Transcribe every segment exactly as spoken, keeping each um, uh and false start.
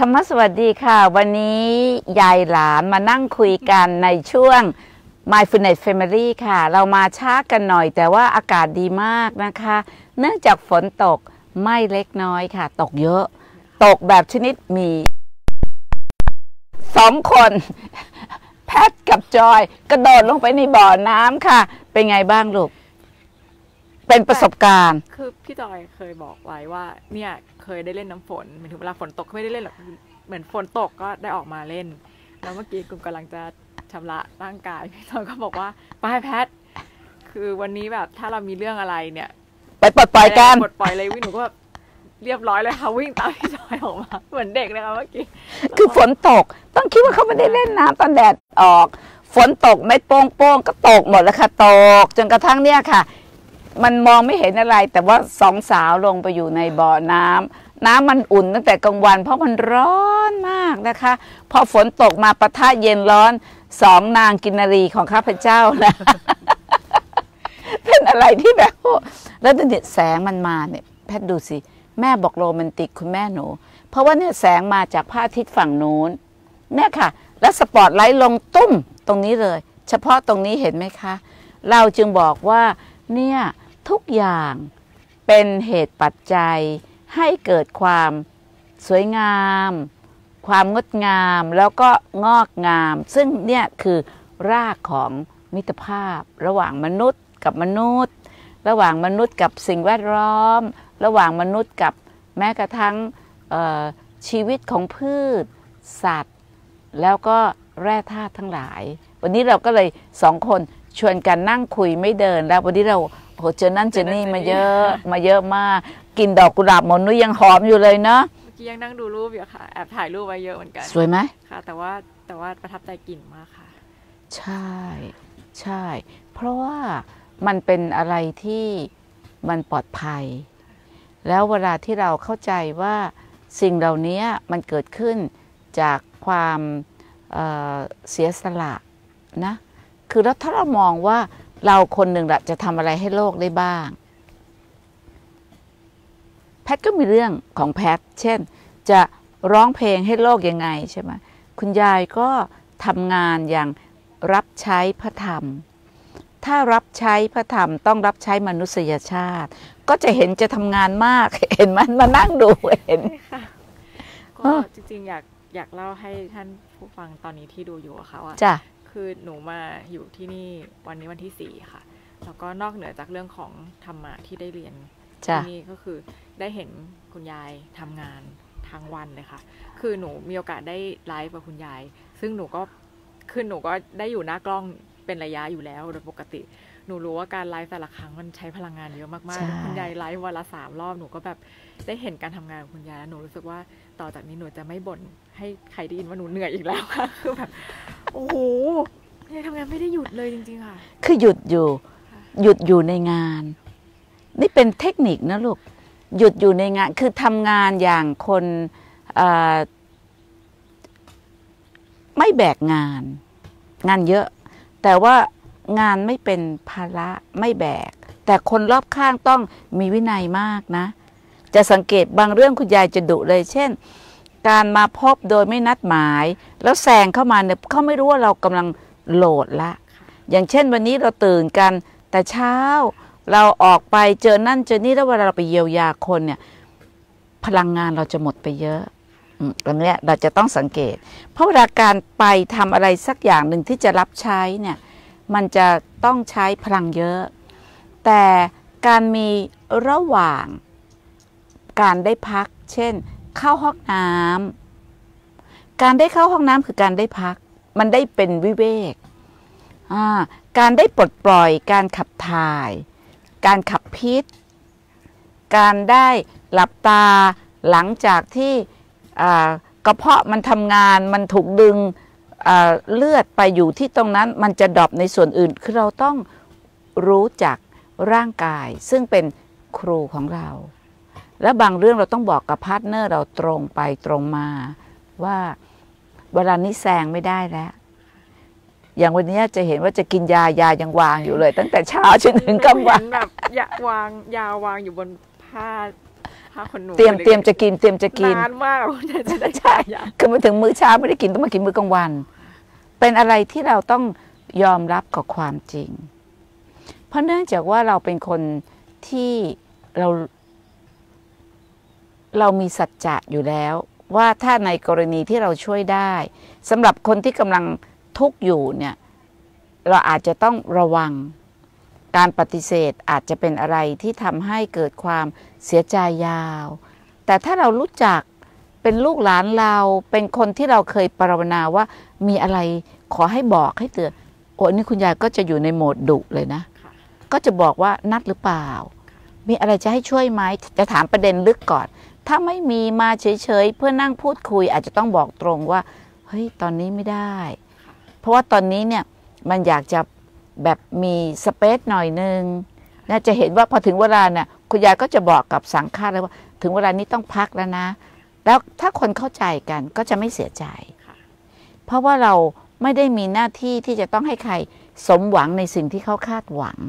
รรมสวัสดีค่ะวันนี้ยายหลานมานั่งคุยกันในช่วง Mindfulness Family ค่ะเรามาช้ากันหน่อยแต่ว่าอากาศดีมากนะคะเนื่องจากฝนตกไม่เล็กน้อยค่ะตกเยอะตกแบบชนิดมีสองคนแพทกับจอยกระโดดลงไปในบ่อน้ำค่ะเป็นไงบ้างลูกเป็นประสบการณ์คือพี่จอยเคยบอกไว้ว่าเนี่ยเคยได้เล่นน้ำฝนหมายถึงเวลาฝนตกไม่ได้เล่นหรอกเหมือนฝนตกก็ได้ออกมาเล่นแล้วเมื่อกี้กุมกำลังจะชำระร่างกายพี่จอยก็บอกว่าไปแพทคือวันนี้แบบถ้าเรามีเรื่องอะไรเนี่ยไปปลดปล่อยกันปลดปล่อยเลยวิ่งหนูก็แบบเรียบร้อยเลยค่ะวิ่งตามพี่จอยออกมาเหมือนเด็กเลยค่ะเมื่อกี้คือฝนตกต้องคิดว่าเขาไม่ได้เล่นน้ำตอนแดดออกฝนตกเม็ดโป้งๆก็ตกหมดแล้วค่ะตกจนกระทั่งเนี่ยค่ะมันมองไม่เห็นอะไรแต่ว่าสองสาวลงไปอยู่ในบ่อน้ำน้ำมันอุ่นตั้งแต่กลางวันเพราะมันร้อนมากนะคะพอฝนตกมาปะทะเย็นร้อนสองนางกินนารีของข้าพเจ้านะเป็นอะไรที่แบบแล้วเนี่ยแสงมันมาเนี่ยแพทย์ดูสิแม่บอกโรแมนติกคุณแม่หนูเพราะว่าเนี่ยแสงมาจากพระอาทิตย์ฝั่งนู้นเนี่ยค่ะแล้วสปอตไลท์ลงตุ้มตรงนี้เลยเฉพาะตรงนี้เห็นไหมคะเราจึงบอกว่าเนี่ยทุกอย่างเป็นเหตุปัจจัยให้เกิดความสวยงามความงดงามแล้วก็งอกงามซึ่งเนี่ยคือรากของมิตรภาพระหว่างมนุษย์กับมนุษย์ระหว่างมนุษย์กับสิ่งแวดล้อมระหว่างมนุษย์กับแม้กระทั่งชีวิตของพืชสัตว์แล้วก็แร่ธาตุทั้งหลายวันนี้เราก็เลยสองคนชวนกันนั่งคุยไม่เดินแล้ววันนี้เราโหเจอนั่นเจอนี่มาเยอะมาเยอะมากกินดอกกุหลาบหมดนุ้ยยังหอมอยู่เลยเนาะเมื่อกี้ยังนั่งดูรูปอยู่ค่ะแอบถ่ายรูปไว้เยอะเหมือนกันสวยไหมค่ะแต่ว่าแต่ว่าประทับใจกลิ่นมากค่ะใช่ใช่เพราะว่ามันเป็นอะไรที่มันปลอดภัยแล้วเวลาที่เราเข้าใจว่าสิ่งเหล่านี้มันเกิดขึ้นจากความเอ่อเสียสละนะคือแล้วถ้าเรามองว่าเราคนหนึ่งละจะทำอะไรให้โลกได้บ้างแพทก็มีเรื่องของแพทเช่นจะร้องเพลงให้โลกยังไงใช่ไหมคุณยายก็ทำงานอย่างรับใช้พระธรรมถ้ารับใช้พระธรรมต้องรับใช้มนุษยชาติก็จะเห็นจะทำงานมากเห็นมันมานั่งดูเห็นก็จริงๆอยากอยากเล่าให้ท่านผู้ฟังตอนนี้ที่ดูอยู่อะค่ะว่าคือหนูมาอยู่ที่นี่วันนี้วันที่สี่ค่ะแล้วก็นอกเหนือจากเรื่องของธรรมะที่ได้เรียนที่นี่ก็คือได้เห็นคุณยายทำงานทั้งวันเลยค่ะคือหนูมีโอกาสได้ไลฟ์กับคุณยายซึ่งหนูก็คือหนูก็ได้อยู่หน้ากล้องเป็นระยะอยู่แล้วโดยปกติหนูรู้ว่าการไลฟ์แต่ละครั้งมันใช้พลังงานเยอะมากๆคุณยายไลฟ์วันละสามรอบหนูก็แบบได้เห็นการทำงานของคุณยายแล้วหนูรู้สึกว่าต่อจากนี้หนูจะไม่บ่นให้ใครได้ยินว่าหนูเหนื่อยอีกแล้วค่ะคือแบบโอ้โหยายทำงานไม่ได้หยุดเลยจริงๆค่ะคือหยุดอยู่หยุดอยู่ในงานนี่เป็นเทคนิคนะลูกหยุดอยู่ในงานคือทำงานอย่างคนไม่แบกงานงานเยอะแต่ว่างานไม่เป็นภาระไม่แบกแต่คนรอบข้างต้องมีวินัยมากนะจะสังเกตบางเรื่องคุณยายจะดุเลยเช่นการมาพบโดยไม่นัดหมายแล้วแซงเข้ามาเนี่ยเขาไม่รู้ว่าเรากำลังโหลดละอย่างเช่นวันนี้เราตื่นกันแต่เช้าเราออกไปเจอนั่นเจอนี่แล้วเวลาเราไปเยียวยาคนเนี่ยพลังงานเราจะหมดไปเยอะอันนี้เราจะต้องสังเกตเพราะเวลาการไปทำอะไรสักอย่างหนึ่งที่จะรับใช้เนี่ยมันจะต้องใช้พลังเยอะแต่การมีระหว่างการได้พักเช่นเข้าห้องน้ำการได้เข้าห้องน้ำคือการได้พักมันได้เป็นวิเวกการได้ปลดปล่อยการขับถ่ายการขับพิษการได้หลับตาหลังจากที่กระเพาะมันทำงานมันถูกดึงเลือดไปอยู่ที่ตรงนั้นมันจะดรอปในส่วนอื่นคือเราต้องรู้จักร่างกายซึ่งเป็นครูของเราและบางเรื่องเราต้องบอกกับพาร์ทเนอร์เราตรงไปตรงมาว่าเวลานี้แซงไม่ได้แล้วอย่างวันนี้จะเห็นว่าจะกินยายายังวางอยู่เลยตั้งแต่เช้าจนถึงกลางวันแบบยาวางยาวางอยู่บนผ้าผผ้าขนหนูเตรียมเตรียมจะกินเตรียมจะกินนานมากจะได้ใช่คือมาถึงมื้อเช้าไม่ได้กินต้องมากินมื้อกลางวันเป็นอะไรที่เราต้องยอมรับกับความจริงเพราะเนื่องจากว่าเราเป็นคนที่เราเรามีสัจจะอยู่แล้วว่าถ้าในกรณีที่เราช่วยได้สำหรับคนที่กำลังทุกข์อยู่เนี่ยเราอาจจะต้องระวังการปฏิเสธอาจจะเป็นอะไรที่ทำให้เกิดความเสียใจยาวแต่ถ้าเรารู้จักเป็นลูกหลานเราเป็นคนที่เราเคยปรารถนาว่ามีอะไรขอให้บอกให้เตือนโอ้นี่คุณยายก็จะอยู่ในโหมดดุเลยนะก็จะบอกว่านัดหรือเปล่ามีอะไรจะให้ช่วยไหมจะถามประเด็นลึกก่อนถ้าไม่มีมาเฉยๆเพื่อนั่งพูดคุยอาจจะต้องบอกตรงว่าเฮ้ยตอนนี้ไม่ได้เพราะว่าตอนนี้เนี่ยมันอยากจะแบบมีสเปซหน่อยนึงน่าจะเห็นว่าพอถึงเวลาเนี่ยคุณยายก็จะบอกกับสังฆาเลยว่าถึงเวลานี้ต้องพักแล้วนะแล้วถ้าคนเข้าใจกันก็จะไม่เสียใจเพราะว่าเราไม่ได้มีหน้าที่ที่จะต้องให้ใครสมหวังในสิ่งที่เขาคาดหวัง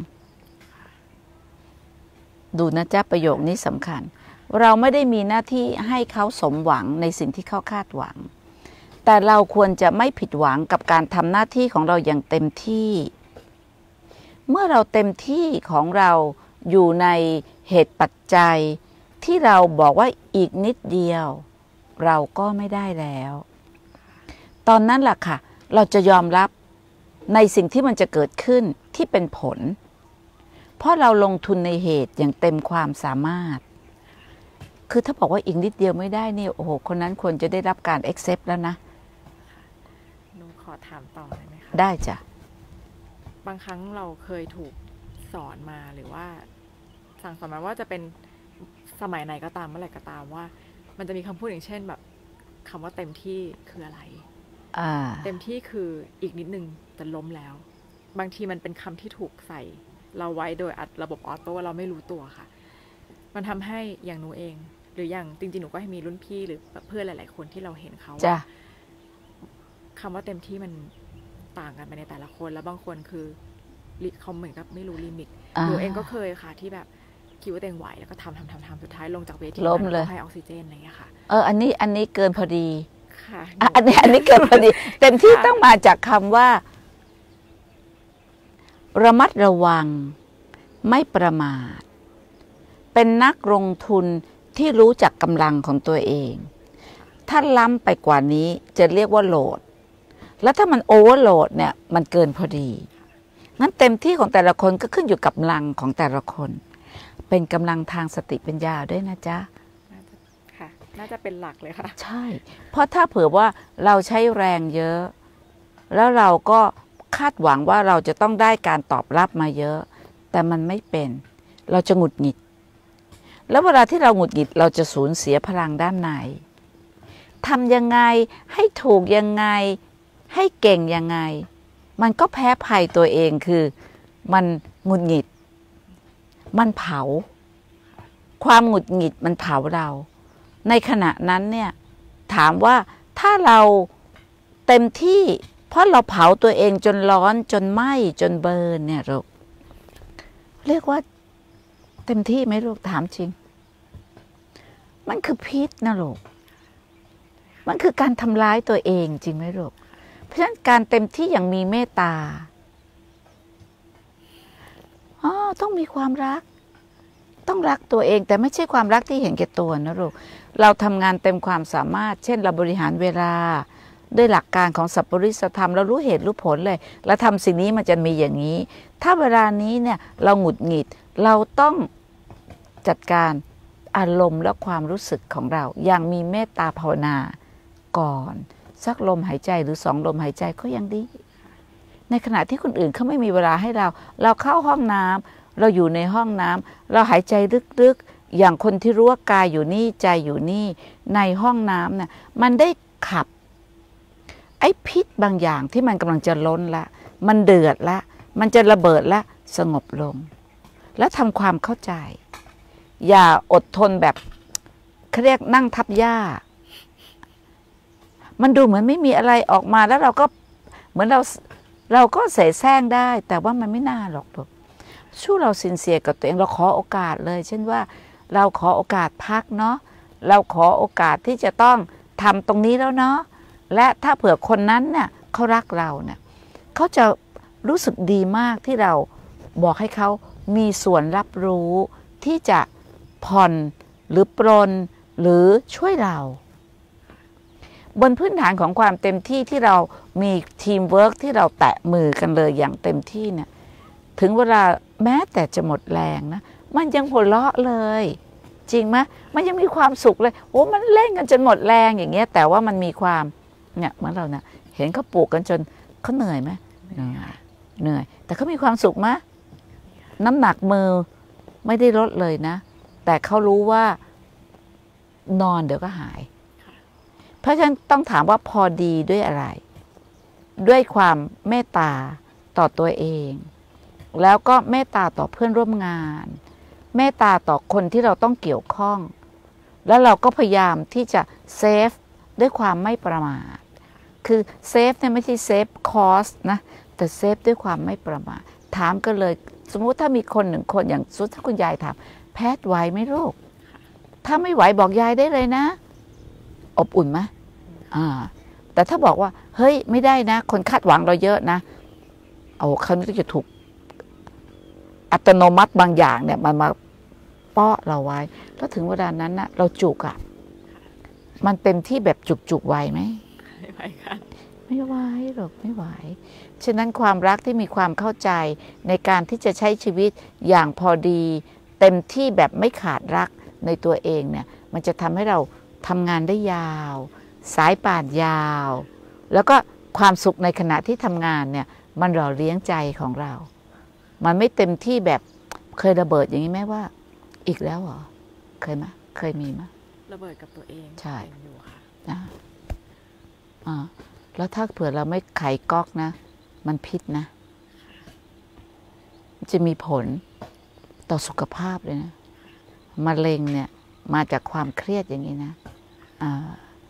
ดูนะจ๊ะประโยคนี้สำคัญเราไม่ได้มีหน้าที่ให้เขาสมหวังในสิ่งที่เขาคาดหวังแต่เราควรจะไม่ผิดหวังกับการทำหน้าที่ของเราอย่างเต็มที่เมื่อเราเต็มที่ของเราอยู่ในเหตุปัจจัยที่เราบอกว่าอีกนิดเดียวเราก็ไม่ได้แล้วตอนนั้นแหละค่ะเราจะยอมรับในสิ่งที่มันจะเกิดขึ้นที่เป็นผลเพราะเราลงทุนในเหตุอย่างเต็มความสามารถคือถ้าบอกว่าอีกนิดเดียวไม่ได้นี่โอ้โหคนนั้นควรจะได้รับการ accept แล้วนะหนูขอถามต่อได้ไหมคะได้จ้ะบางครั้งเราเคยถูกสอนมาหรือว่าสั่งสอนมาว่าจะเป็นสมัยไหนก็ตามเมื่อไหร่ก็ตามว่ามันจะมีคำพูดอย่างเช่นแบบคำว่าเต็มที่คืออะไรเต็มที่คืออีกนิดนึงจะล้มแล้วบางทีมันเป็นคำที่ถูกใส่เราไว้โดยอัดระบบออโต้เราไม่รู้ตัวค่ะมันทำให้อย่างหนูเองหรืออย่างจริงๆหนูก็ให้มีรุ่นพี่หรือเพื่อนหลายๆคนที่เราเห็นเขาว่าคำว่าเต็มที่มันต่างกันไปในแต่ละคนแล้วบางคนคือเขาเหมือนกับไม่รู้ลิมิตหนูเองก็เคยค่ะที่แบบคิดว่าตัวเองไหวแล้วก็ทำทำทำทำสุดท้ายลงจากเวทีล้มเลยให้ออกซิเจนอะไรอย่างเงี้ยค่ะเอออันนี้อันนี้เกินพอดีค่ะอันนี้อันนี้เกินพอดีเต็มที่ต้องมาจากคำว่าระมัดระวังไม่ประมาทเป็นนักลงทุนที่รู้จักกำลังของตัวเองถ้าล้ำไปกว่านี้จะเรียกว่าโหลดแล้วถ้ามันโอเวอร์โหลดเนี่ยมันเกินพอดีงั้นเต็มที่ของแต่ละคนก็ขึ้นอยู่กับกำลังของแต่ละคนเป็นกำลังทางสติปัญญาด้วยนะจ๊ะค่ะน่าจะเป็นหลักเลยค่ะใช่เพราะถ้าเผื่อว่าเราใช้แรงเยอะแล้วเราก็คาดหวังว่าเราจะต้องได้การตอบรับมาเยอะแต่มันไม่เป็นเราจะหงุดหงิดแล้วเวลาที่เราหงุดหงิดเราจะสูญเสียพลังด้านในทำยังไงให้ถูกยังไงให้เก่งยังไงมันก็แพ้ภัยตัวเองคือมันหงุดหงิดมันเผาความหงุดหงิดมันเผาเราในขณะนั้นเนี่ยถามว่าถ้าเราเต็มที่เพราะเราเผาตัวเองจนร้อนจนไหม้จนเบิร์นเนี่ยลูกเรียกว่าเต็มที่ไหมลูกถามจริงมันคือพิษนะลูกมันคือการทำร้ายตัวเองจริงไหมลูกเพราะฉะนั้นการเต็มที่อย่างมีเมตตาอ๋อต้องมีความรักต้องรักตัวเองแต่ไม่ใช่ความรักที่เห็นแก่ตัวนะลูกเราทำงานเต็มความสามารถเช่นเราบริหารเวลาด้วยหลักการของสัพปริสธรรมเรารู้เหตุรู้ผลเลยแล้วทำสิ่งนี้มันจะมีอย่างนี้ถ้าเวลานี้เนี่ยเราหงุดหงิดเราต้องจัดการอารมณ์และความรู้สึกของเราอย่างมีเมตตาภาวนาก่อนสักลมหายใจหรือสองลมหายใจก็ยังดีในขณะที่คนอื่นเขาไม่มีเวลาให้เราเราเข้าห้องน้ำเราอยู่ในห้องน้ำเราหายใจลึกๆอย่างคนที่รู้ว่ากายอยู่นี่ใจอยู่นี่ในห้องน้ำเนี่ยมันได้ขับไอ้พิษบางอย่างที่มันกำลังจะล้นละมันเดือดละมันจะระเบิดละสงบลงแล้วทำความเข้าใจอย่าอดทนแบบเขาเรียกนั่งทับหญ้ามันดูเหมือนไม่มีอะไรออกมาแล้วเราก็เหมือนเราเราก็เสแสร้งได้แต่ว่ามันไม่น่าหรอกลูกช่วยเราสินเสียกับตัวเองเราขอโอกาสเลยเช่นว่าเราขอโอกาสพักเนาะเราขอโอกาสที่จะต้องทำตรงนี้แล้วเนาะและถ้าเผื่อคนนั้นเนี่ยเขารักเราเนี่ยเขาจะรู้สึกดีมากที่เราบอกให้เขามีส่วนรับรู้ที่จะผ่อนหรือปรนหรือช่วยเราบนพื้นฐานของความเต็มที่ที่เรามีทีมเวิร์กที่เราแตะมือกันเลยอย่างเต็มที่เนี่ยถึงเวลาแม้แต่จะหมดแรงนะมันยังหัวเราะเลยจริงไหมมันยังมีความสุขเลยโอ้มันเล่นกันจนหมดแรงอย่างเงี้ยแต่ว่ามันมีความเนี่ยเหมือนเราเนี่ยเห็นเขาปลูกกันจนเขาเหนื่อยไหมเหนื่อยเหนื่อยแต่เขามีความสุขไหมน้ำหนักมือไม่ได้ลดเลยนะแต่เขารู้ว่านอนเดี๋ยวก็หายเพราะฉะนั้นต้องถามว่าพอดีด้วยอะไรด้วยความเมตตาต่อตัวเองแล้วก็เมตตาต่อเพื่อนร่วมงานเมตตาต่อคนที่เราต้องเกี่ยวข้องแล้วเราก็พยายามที่จะเซฟด้วยความไม่ประมาทคือเซฟเนี่ยไม่ใช่เซฟคอสนะแต่เซฟด้วยความไม่ประมาทถามกันเลยสมมุติถ้ามีคนหนึ่งคนอย่างสุดถ้าคุณยายถามแพทย์ไหวไหมลูกถ้าไม่ไหวบอกยายได้เลยนะอบอุ่นไหมอ่าแต่ถ้าบอกว่าเฮ้ยไม่ได้นะคนคาดหวังเราเยอะนะโอ้คราวนี้จะถูกอัตโนมัติบางอย่างเนี่ยมันมาเปาะเราไว้แล้วถึงเวลานั้นนะเราจุกอ่ะมันเต็มที่แบบจุกๆไหวไหมไม่ไหวค่ะไม่ไหวหรอกไม่ไหวฉะนั้นความรักที่มีความเข้าใจในการที่จะใช้ชีวิตอย่างพอดีเต็มที่แบบไม่ขาดรักในตัวเองเนี่ยมันจะทำให้เราทำงานได้ยาวสายป่านยาวแล้วก็ความสุขในขณะที่ทำงานเนี่ยมันหล่อเลี้ยงใจของเรามันไม่เต็มที่แบบเคยระเบิดอย่างนี้ไหมว่าอีกแล้วเหรอเคยไหมเคยมีไหมระเบิดกับตัวเองใช่อยู่ค่ะนะอ่าแล้วถ้าเผื่อเราไม่ไขก๊อกนะมันพิษนะจะมีผลต่อสุขภาพเลยนะมะเร็งเนี่ยมาจากความเครียดอย่างนี้นะอ่า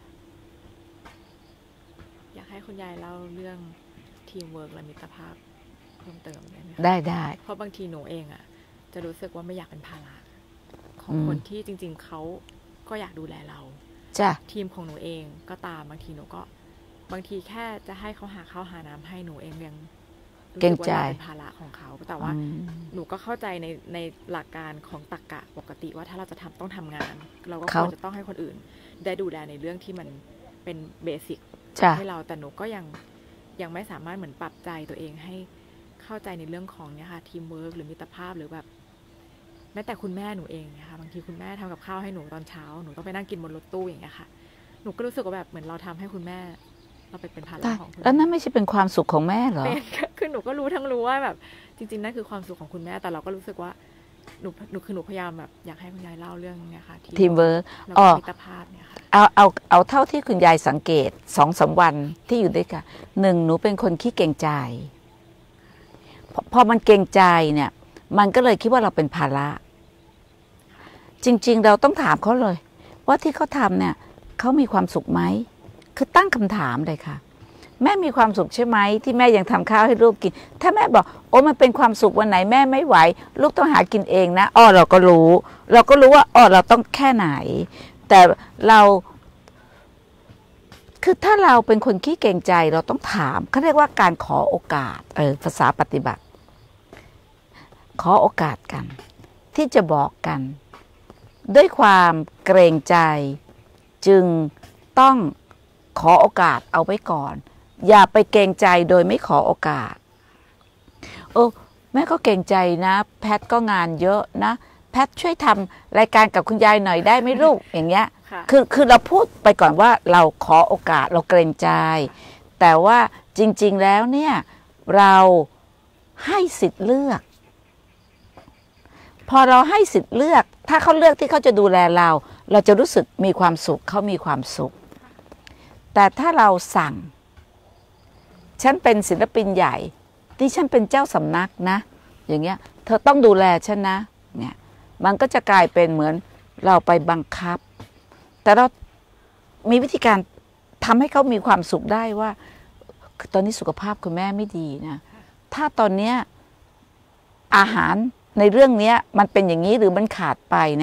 อยากให้คุณยายเล่าเรื่องทีมเวิร์กและมิตรภาพเพิ่มเติมได้ไหมได้ได้เพราะบางทีหนูเองอ่ะจะรู้สึกว่าไม่อยากเป็นภาระของคนที่จริงๆเขาก็อยากดูแลเราจ้ะทีมของหนูเองก็ตามบางทีหนูก็บางทีแค่จะให้เขาหาข้าวหาน้ำให้หนูเองยังเกรงใจเป็นภาระของเขาแต่ว่าหนูก็เข้าใจในในหลักการของตรรกะปกติว่าถ้าเราจะทำต้องทำงานเราก็ควรจะต้องให้คนอื่นได้ดูแลในเรื่องที่มันเป็นเบสิกให้เราแต่หนูก็ยังยังไม่สามารถเหมือนปรับใจตัวเองให้เข้าใจในเรื่องของเนี่ยค่ะทีมเวิร์กหรือมิตรภาพหรือแบบแม้แต่คุณแม่หนูเองนะคะบางทีคุณแม่ทำกับข้าวให้หนูตอนเช้าหนูต้องไปนั่งกินบนรถตู้อย่างเงี้ยค่ะหนูก็รู้สึกว่าแบบเหมือนเราทำให้คุณแม่เราไปเป็นภาระของคุณแล้วนั่นไม่ใช่เป็นความสุขของแม่เหรอคือหนูก็รู้ทั้งรู้ว่าแบบจริงๆนั่นคือความสุขของคุณแม่แต่เราก็รู้สึกว่าหนูหนูคือหนูพยายามแบบอยากให้คุณยายเล่าเรื่องเนี่ยค่ะทีมเวิร์กอ๋อมิตรภาพเนี่ยค่ะเอาเอาเอาเท่าที่คุณยายสังเกตสองสามวันที่อยู่ด้วยกันหนึ่งหนูเป็นคนขี้เกรงใจพอมันเกรงใจเนี่ยมันก็เลยคิดว่าเราเป็นภาระจริงๆเราต้องถามเขาเลยว่าที่เขาทำเนี่ยเขามีความสุขไหมคือตั้งคำถามเลยค่ะแม่มีความสุขใช่ไหมที่แม่ยังทำข้าวให้ลูกกินถ้าแม่บอกโอ้มันเป็นความสุขวันไหนแม่ไม่ไหวลูกต้องหากินเองนะอ้อเราก็รู้เราก็รู้ว่าอ้อเราต้องแค่ไหนแต่เราคือถ้าเราเป็นคนขี้เกรงใจเราต้องถามเขาเรียกว่าการขอโอกาสเออภาษาปฏิบัติขอโอกาสกันที่จะบอกกันด้วยความเกรงใจจึงต้องขอโอกาสเอาไว้ก่อนอย่าไปเกรงใจโดยไม่ขอโอกาสโอ้แม่ก็เกรงใจนะแพทก็งานเยอะนะแพทช่วยทำรายการกับคุณยายหน่อยได้ไหมลูกอย่างเงี้ยคือคือเราพูดไปก่อนว่าเราขอโอกาสเราเกรงใจแต่ว่าจริงๆแล้วเนี่ยเราให้สิทธิ์เลือกพอเราให้สิทธิ์เลือกถ้าเขาเลือกที่เขาจะดูแลเราเราจะรู้สึกมีความสุขเขามีความสุขแต่ถ้าเราสั่งฉันเป็นศิลปินใหญ่ที่ฉันเป็นเจ้าสำนักนะอย่างเงี้ยเธอต้องดูแลฉันนะเนี่ยมันก็จะกลายเป็นเหมือนเราไปบังคับแต่เรามีวิธีการทำให้เขามีความสุขได้ว่าตอนนี้สุขภาพคุณแม่ไม่ดีนะถ้าตอนเนี้ยอาหารในเรื่องนี้มันเป็นอย่างนี้หรือมันขาดไปเนี่ย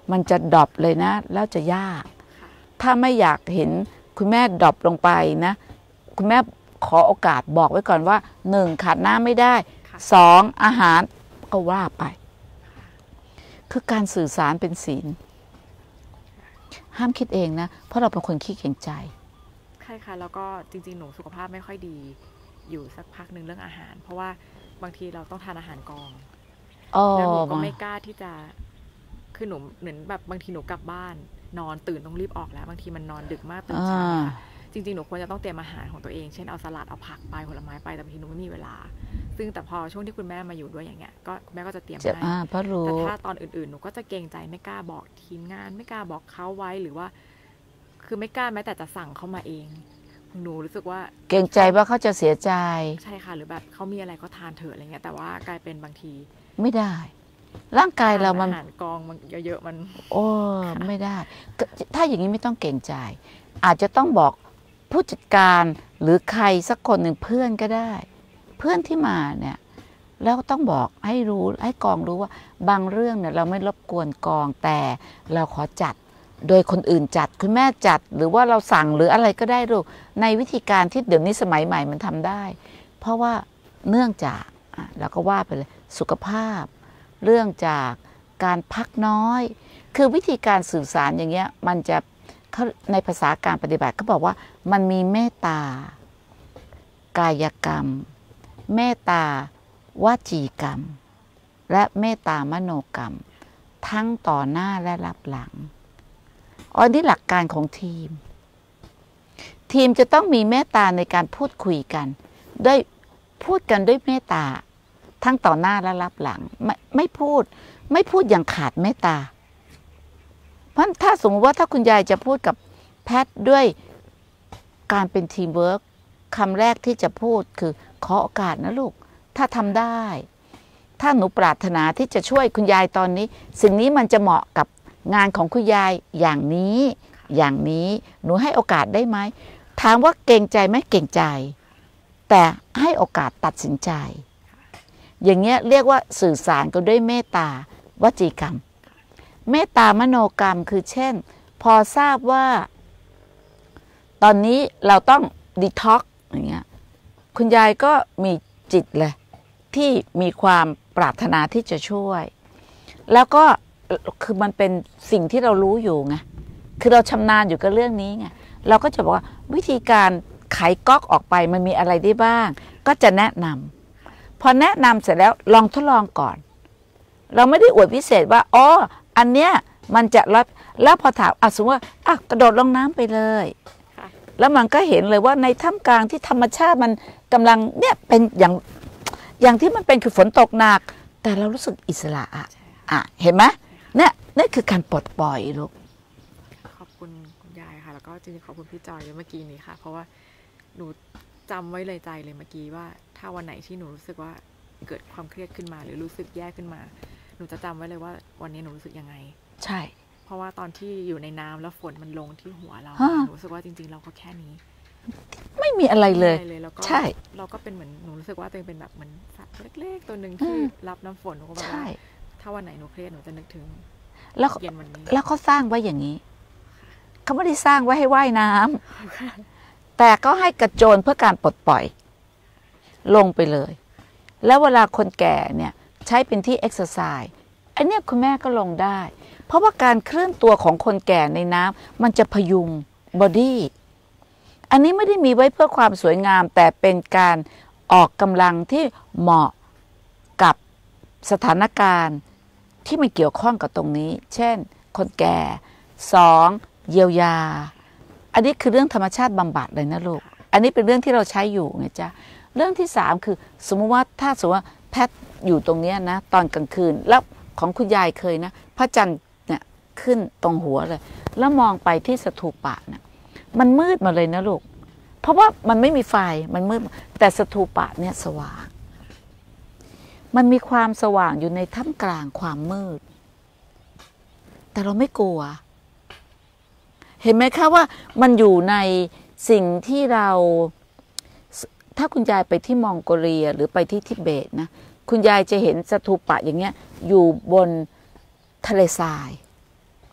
มันจะดรอปเลยนะแล้วจะยากถ้าไม่อยากเห็นคุณแม่ดรอปลงไปนะคุณแม่ขอโอกาสบอกไว้ก่อนว่าหนึ่งขาดน้ำไม่ได้สองอาหารก็ว่าไปคือการสื่อสารเป็นศีลห้ามคิดเองนะเพราะเราเป็นคนขี้เกรงใจใช่ค่ะแล้วก็จริงๆหนูสุขภาพไม่ค่อยดีอยู่สักพักหนึ่งเรื่องอาหารเพราะว่าบางทีเราต้องทานอาหารกองแล้วหนูก็ไม่กล้าที่จะคือหนูเหมือนแบบบางทีหนูกลับบ้านนอนตื่นต้องรีบออกแล้วบางทีมันนอนดึกมากตื่นเช้าจริงๆหนูควรจะต้องเตรียมอาหารของตัวเองเช่นเอาสลัดเอาผักไปผลไม้ไปแต่บางทีหนูไม่มีเวลาซึ่งแต่พอช่วงที่คุณแม่มาอยู่ด้วยอย่างเงี้ยก็คุณแม่ก็จะเตรียมให้แต่ถ้าตอนอื่นๆหนูก็จะเกรงใจไม่กล้าบอกทีมงานไม่กล้าบอกเขาไว้หรือว่าคือไม่กล้าแม้แต่จะสั่งเขามาเองหนูรู้สึกว่าเกรงใจว่าเขาจะเสียใจใช่ค่ะหรือแบบเขามีอะไรก็ทานเถอะอะไรเงี้ยแต่ว่ากลายเป็นบางทีไม่ได้ร่างกายเรามันอาหารกองมันเยอะๆมันโอ้ไม่ได้ถ้าอย่างนี้ไม่ต้องเกรงใจอาจจะต้องบอกผู้จัดการหรือใครสักคนหนึ่งเพื่อนก็ได้เพื่อนที่มาเนี่ยแล้วต้องบอกให้รู้ให้กองรู้ว่าบางเรื่องเนี่ยเราไม่รบกวนกองแต่เราขอจัดโดยคนอื่นจัดคุณแม่จัดหรือว่าเราสั่งหรืออะไรก็ได้ลูกในวิธีการที่เดี๋ยวนี้สมัยใหม่มันทำได้เพราะว่าเนื่องจากเราก็ว่าไปเลยสุขภาพเรื่องจากการพักน้อยคือวิธีการสื่อสารอย่างเงี้ยมันจะในภาษาการปฏิบัติเขาบอกว่ามันมีเมตตากายกรรมเมตตาวจีกรรมและเมตตามโนกรรมทั้งต่อหน้าและรับหลังอันนี้หลักการของทีมทีมจะต้องมีเมตตาในการพูดคุยกันด้วยพูดกันด้วยเมตตาทั้งต่อหน้าและรับหลังไม่ไม่พูดไม่พูดอย่างขาดเมตตาเพราะถ้าสมมติว่าถ้าคุณยายจะพูดกับแพทย์ด้วยการเป็นทีมเวิร์คคำแรกที่จะพูดคือขอโอกาสนะลูกถ้าทำได้ถ้าหนูปรารถนาที่จะช่วยคุณยายตอนนี้สิ่งนี้มันจะเหมาะกับงานของคุณยายอย่างนี้อย่างนี้หนูให้โอกาสได้ไหมถามว่าเกรงใจไหมเกรงใจแต่ให้โอกาสตัดสินใจอย่างเงี้ยเรียกว่าสื่อสารกันด้วยเมตตาวจีกรรมเมตตามโนกรรมคือเช่นพอทราบว่าตอนนี้เราต้องดีท็อกซ์อย่างเงี้ยคุณยายก็มีจิตเลยที่มีความปรารถนาที่จะช่วยแล้วก็คือมันเป็นสิ่งที่เรารู้อยู่ไงคือเราชำนาญอยู่กับเรื่องนี้ไงเราก็จะบอกว่าวิธีการไขก๊อกออกไปมันมีอะไรได้บ้างก็จะแนะนำพอแนะนำเสร็จแล้วลองทดลองก่อนเราไม่ได้อวดพิเศษว่าอ๋ออันเนี้ยมันจะรับแล้วพอถามอ่ะสมมติว่าอ่ะกระโดดลงน้ำไปเลยแล้วมันก็เห็นเลยว่าในท่ามกลางที่ธรรมชาติมันกำลังเนี่ยเป็นอย่างอย่างที่มันเป็นคือฝนตกหนักแต่เรารู้สึกอิสระอ่ะอ่ะเห็นไหมเนี่ยนี่คือการปลดปล่อยลูกขอบคุณคุณยายค่ะแล้วก็จริงๆขอบคุณพี่จอยเมื่อกี้นี้ค่ะเพราะว่าหนูจำไว้เลยใจเลยเมื่อกี้ว่าถ้าวันไหนที่หนูรู้สึกว่าเกิดความเครียดขึ้นมาหรือรู้สึกแย่ขึ้นมาหนูจะจำไว้เลยว่าวันนี้หนูรู้สึกยังไงใช่เพราะว่าตอนที่อยู่ในน้ำแล้วฝนมันลงที่หัวเราหนูรู้สึกว่าจริงๆเราก็แค่นี้ไม่มีอะไรเลยใช่เราก็เป็นเหมือนหนูรู้สึกว่าตัวเองเป็นแบบเหมือนสัตว์เล็กๆตัวหนึ่งที่รับน้ำฝนหนูก็แบบว่าถ้าวันไหนหนูเครียดหนูจะนึกถึงเย็นวันนี้แล้วเขาสร้างไว้อย่างนี้เขาไม่ได้สร้างไว้ให้ว่ายน้ำแต่ก็ให้กระโจนเพื่อการปลดปล่อยลงไปเลยแล้วเวลาคนแก่เนี่ยใช้เป็นที่เอ็กซ์ไซส์อันนี้คุณแม่ก็ลงได้เพราะว่าการเคลื่อนตัวของคนแก่ในน้ำมันจะพยุงบอดี้อันนี้ไม่ได้มีไว้เพื่อความสวยงามแต่เป็นการออกกำลังที่เหมาะกับสถานการณ์ที่มันเกี่ยวข้องกับตรงนี้เช่นคนแก่สองเยียวยาอันนี้คือเรื่องธรรมชาติบำบัดเลยนะลูกอันนี้เป็นเรื่องที่เราใช้อยู่ไงจ๊ะเรื่องที่สามคือสมมติว่าถ้าสมมติว่าแพทย์อยู่ตรงนี้นะตอนกลางคืนแล้วของคุณยายเคยนะพระจันทร์เนี่ยขึ้นตรงหัวเลยแล้วมองไปที่สถูปะเนี่ยมันมืดมาเลยนะลูกเพราะว่ามันไม่มีไฟมันมืดแต่สถูปะเนี่ยสว่างมันมีความสว่างอยู่ในท่ามกลางความมืดแต่เราไม่กลัวเห็นไหมคะว่ามันอยู่ในสิ่งที่เราถ้าคุณยายไปที่มองโกเลียหรือไปที่ทิเบตนะคุณยายจะเห็นสถูปะอย่างเงี้ยอยู่บนทะเลทราย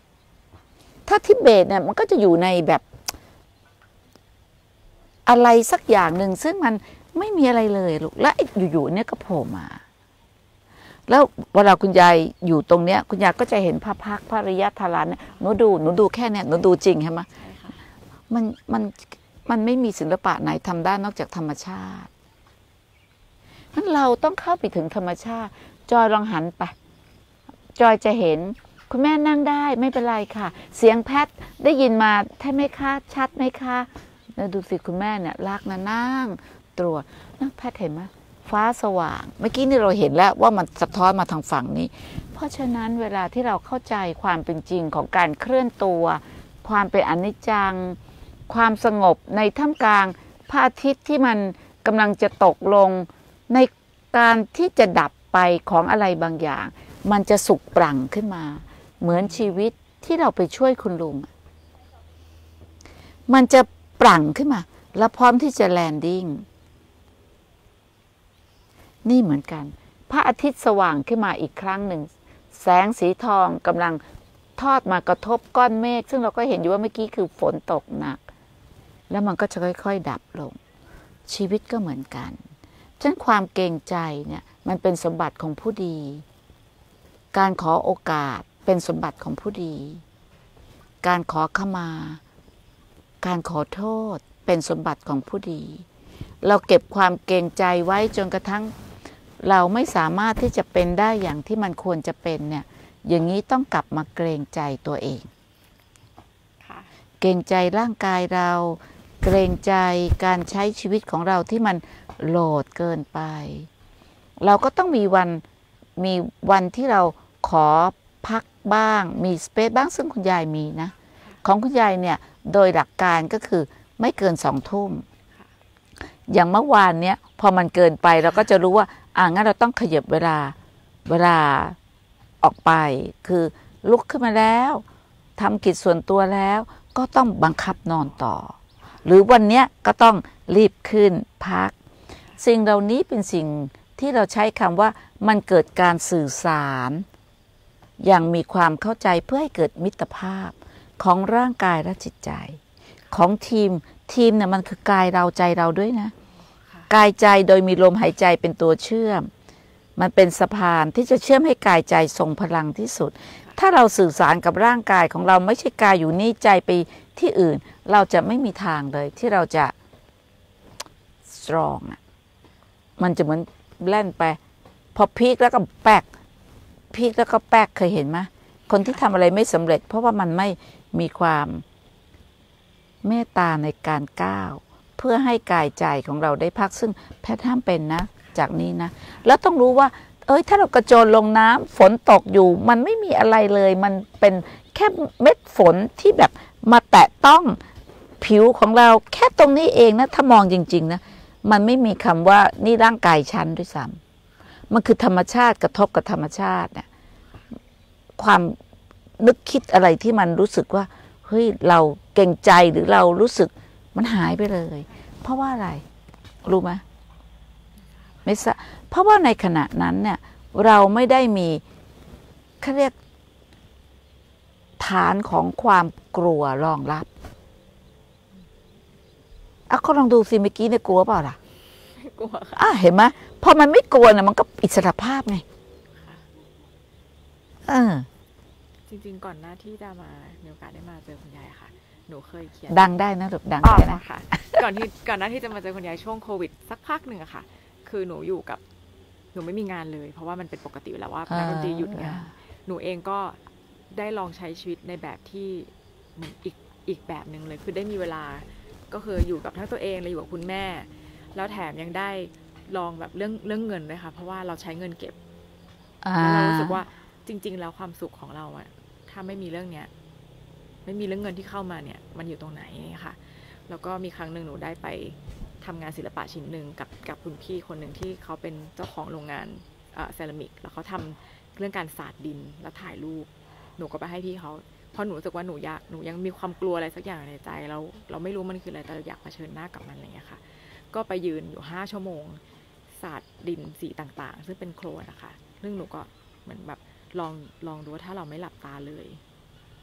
ถ้าทิเบตเนี่ยมันก็จะอยู่ในแบบอะไรสักอย่างหนึ่งซึ่งมันไม่มีอะไรเลยลูกและอยู่ๆเนี่ยก็โผล่มาแล้วเวลาคุณยายอยู่ตรงเนี้ยคุณยายก็จะเห็นพระพักพระริยธาราเนี่ยหนูดูหนูดูแค่เนี้ยหนูดูจริงใช่ไหมมันมันมันไม่มีศิลปะไหนทำได้นอกจากธรรมชาตินั้นเราต้องเข้าไปถึงธรรมชาติจอยลองหันไปจอยจะเห็นคุณแม่นั่งได้ไม่เป็นไรค่ะเสียงแพทได้ยินมาใช่ไหมคะชัดไหมคะแล้วดูสิคุณแม่เนี่ยลากนะนั่งตรวจนั่งแพทเห็นไหมฟ้าสว่างเมื่อกี้นี่เราเห็นแล้วว่ามันสะท้อนมาทางฝั่งนี้เพราะฉะนั้นเวลาที่เราเข้าใจความเป็นจริงของการเคลื่อนตัวความเป็นอนิจจังความสงบในท่ามกลางพระอาทิตย์ที่มันกำลังจะตกลงในการที่จะดับไปของอะไรบางอย่างมันจะสุกปรั่งขึ้นมาเหมือนชีวิตที่เราไปช่วยคุณลุงมันจะปรั่งขึ้นมาแล้วพร้อมที่จะแลนดิ้งนี่เหมือนกันพระอาทิตย์สว่างขึ้นมาอีกครั้งหนึ่งแสงสีทองกำลังทอดมากระทบก้อนเมฆซึ่งเราก็เห็นอยู่ว่าเมื่อกี้คือฝนตกหนักแล้วมันก็จะค่อยๆดับลงชีวิตก็เหมือนกันฉะนั้นความเกรงใจเนี่ยมันเป็นสมบัติของผู้ดีการขอโอกาสเป็นสมบัติของผู้ดีการขอขมาการขอโทษเป็นสมบัติของผู้ดีเราเก็บความเกรงใจไว้จนกระทั่งเราไม่สามารถที่จะเป็นได้อย่างที่มันควรจะเป็นเนี่ยอย่างนี้ต้องกลับมาเกรงใจตัวเองเกรงใจร่างกายเราเกรงใจการใช้ชีวิตของเราที่มันโหลดเกินไปเราก็ต้องมีวันมีวันที่เราขอพักบ้างมีสเปซบ้างซึ่งคุณยายมีนะของคุณยายเนี่ยโดยหลักการก็คือไม่เกินสองทุ่มอย่างเมื่อวานเนี้ยพอมันเกินไปเราก็จะรู้ว่าอ่างั้นเราต้องขยับเวลาเวลาออกไปคือลุกขึ้นมาแล้วทำกิจส่วนตัวแล้วก็ต้องบังคับนอนต่อหรือวันเนี้ยก็ต้องรีบขึ้นพักสิ่งเหล่านี้เป็นสิ่งที่เราใช้คำว่ามันเกิดการสื่อสารอย่างมีความเข้าใจเพื่อให้เกิดมิตรภาพของร่างกายและจิตใจของทีมทีมเนี่ยมันคือกายเราใจเราด้วยนะกายใจโดยมีลมหายใจเป็นตัวเชื่อมมันเป็นสะพานที่จะเชื่อมให้กายใจทรงพลังที่สุดถ้าเราสื่อสารกับร่างกายของเราไม่ใช่กายอยู่นี่ใจไปที่อื่นเราจะไม่มีทางเลยที่เราจะ strong อ่ะมันจะเหมือนแล่นไปพอพีคแล้วก็แป๊กพีคแล้วก็แป๊กเคยเห็นไหมคนที่ทำอะไรไม่สำเร็จเพราะว่ามันไม่มีความเมตตาในการก้าวเพื่อให้กายใจของเราได้พักซึ่งแพทย์ห้ามเป็นนะจากนี้นะแล้วต้องรู้ว่าเอ้ยถ้าเรากระโจนลงน้ำฝนตกอยู่มันไม่มีอะไรเลยมันเป็นแค่เม็ดฝนที่แบบมาแตะต้องผิวของเราแค่ตรงนี้เองนะถ้ามองจริงๆนะมันไม่มีคำว่านี่ร่างกายฉันด้วยซ้ำมันคือธรรมชาติกระทบกับธรรมชาติเนี่ยความนึกคิดอะไรที่มันรู้สึกว่าเฮ้ยเราเกรงใจหรือเรารู้สึกมันหายไปเลยเพราะว่าอะไรรู้ไหมไม่ทราบเพราะว่าในขณะนั้นเนี่ยเราไม่ได้มีเขาเรียกฐานของความกลัวรองรับอ่ะก็ลองดูสิเมื่อกี้เนี่ยกลัวเปล่าล่ะไม่กลัวค่ะอ่ะเห็นไหมพอมันไม่กลัวเนี่ยมันก็อิสรภาพไงเออจริงๆก่อนหน้าที่จะมามีโอกาสได้มาเจอคุณยายค่ะหนูเคยเขียนดังได้นะลูกดังได้นะค่ะก่อนที่ก่อนหน้าที่จะมาเจอคุณยายช่วงโควิดสักพักหนึ่งอะค่ะคือหนูอยู่กับหนูไม่มีงานเลยเพราะว่ามันเป็นปกติอยู่แล้วว่านักดนตรีหยุดงานหนูเองก็ได้ลองใช้ชีวิตในแบบที่อีกอีกแบบหนึ่งเลยคือได้มีเวลาก็คืออยู่กับทั้งตัวเองและอยู่กับคุณแม่แล้วแถมยังได้ลองแบบเรื่องเรื่องเงินด้วยค่ะเพราะว่าเราใช้เงินเก็บแล้วเรารู้สึกว่าจริงๆแล้วความสุขของเราอะถ้าไม่มีเรื่องเนี้ยไม่มีเรื่องเงินที่เข้ามาเนี่ยมันอยู่ตรงไหนค่ะแล้วก็มีครั้งหนึ่งหนูได้ไปทำงานศิลปะชิ้นหนึ่งกับกับคุณพี่คนหนึ่งที่เขาเป็นเจ้าของโรงงานเซรามิกแล้วเขาทำเรื่องการสาดดินแล้วถ่ายรูปหนูก็ไปให้พี่เขาเพราะหนูรู้สึกว่าหนูอยากหนูยังมีความกลัวอะไรสักอย่างในใจเราเราไม่รู้มันคืออะไรแต่เราอยากเผชิญหน้ากับมันอะไรอย่างเงี้ยค่ะก็ไปยืนอยู่ห้าชั่วโมงสาดดินสีต่างๆซึ่งเป็นโคลนนะคะซึ่งหนูก็เหมือนแบบลองลองดูว่าถ้าเราไม่หลับตาเลย